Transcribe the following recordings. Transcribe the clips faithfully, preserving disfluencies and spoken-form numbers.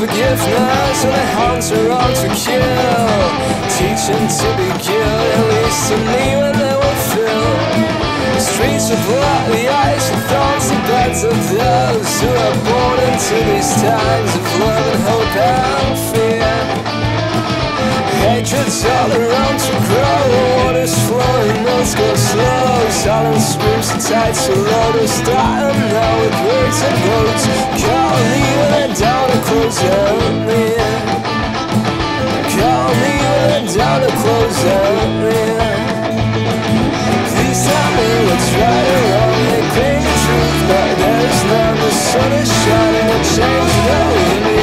forgiveness, and the hounds are on to kill. Teach them to be good, at least to me when they will fill. Streets of bloody ice and thorns and beds of those who are born into these times of love and hope and fear. Hatred's all around to grow, water's flowing, mills go slow. Silence screams and tides so low to start, and now with words and boats call me when I'm down to close on me. Call me when I'm down to close on me. Please tell me what's right or wrong, they claim the truth, but there's none. The sun is shining, will change over me.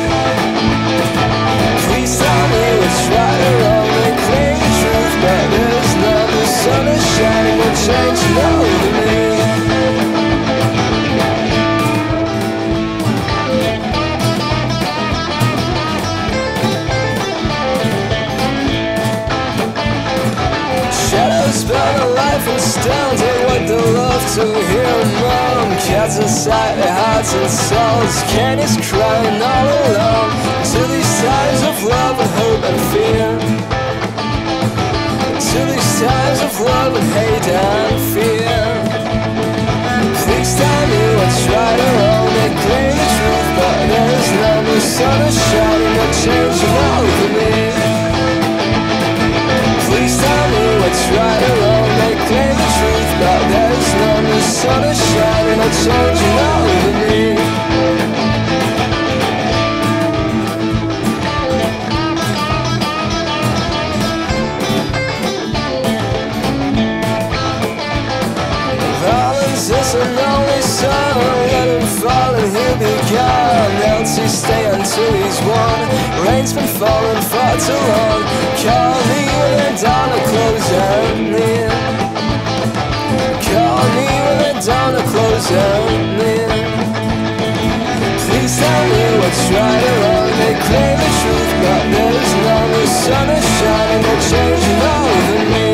Please tell me what's right or wrong, they claim the truth, but there's none. The sun is shining, will change over me. Shadows burn a life in stone, they work the love to hear and moan. Cats inside their hearts and souls, canyons crying all alone. To these times of love and hope and fear, to these times of love and hate and fear. Please tell me what's right or wrong, they claim the truth, but there's none. The sun is shining, will change over me. Please tell me what's right or wrong, they claim the truth, but there's none. The sun is shining, will change over me. Is an only son, let him fall and he'll be gone. Else he stay until he's won. Rain's been falling far too long. Call me when the dawn will close on me. Call me when the dawn will close on me. Please tell me what's right or wrong, they claim the truth, but there's none. The sun is shining, will change over me.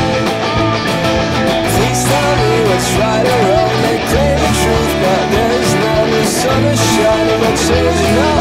Please tell me what's right or wrong, they claim the truth, but there's none. The sun is shining, will change